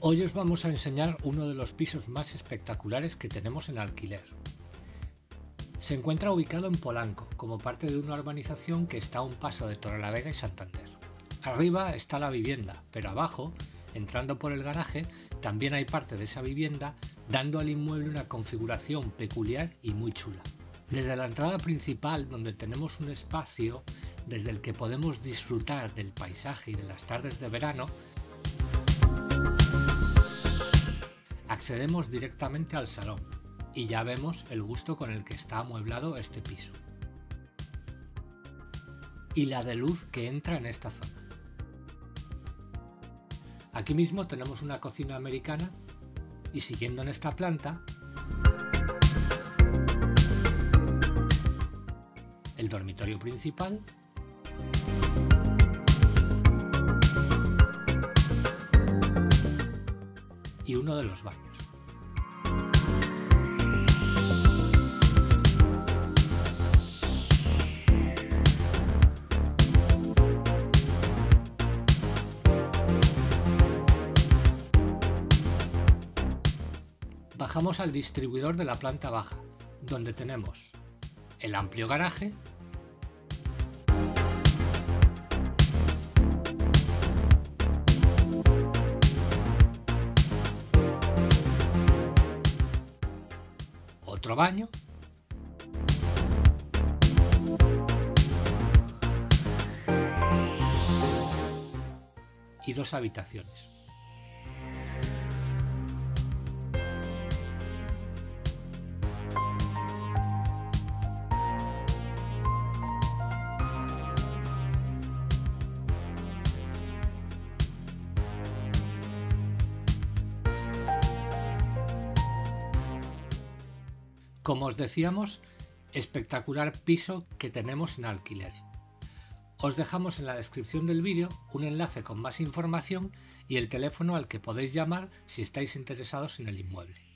Hoy os vamos a enseñar uno de los pisos más espectaculares que tenemos en alquiler. Se encuentra ubicado en Polanco, como parte de una urbanización que está a un paso de Torrelavega y Santander. Arriba está la vivienda, pero abajo, entrando por el garaje, también hay parte de esa vivienda, dando al inmueble una configuración peculiar y muy chula. Desde la entrada principal, donde tenemos un espacio desde el que podemos disfrutar del paisaje y de las tardes de verano, accedemos directamente al salón y ya vemos el gusto con el que está amueblado este piso y la de luz que entra en esta zona. Aquí mismo tenemos una cocina americana y siguiendo en esta planta, el dormitorio principal y uno de los baños. Bajamos al distribuidor de la planta baja, donde tenemos el amplio garaje, otro baño y dos habitaciones. Como os decíamos, espectacular piso que tenemos en alquiler. Os dejamos en la descripción del vídeo un enlace con más información y el teléfono al que podéis llamar si estáis interesados en el inmueble.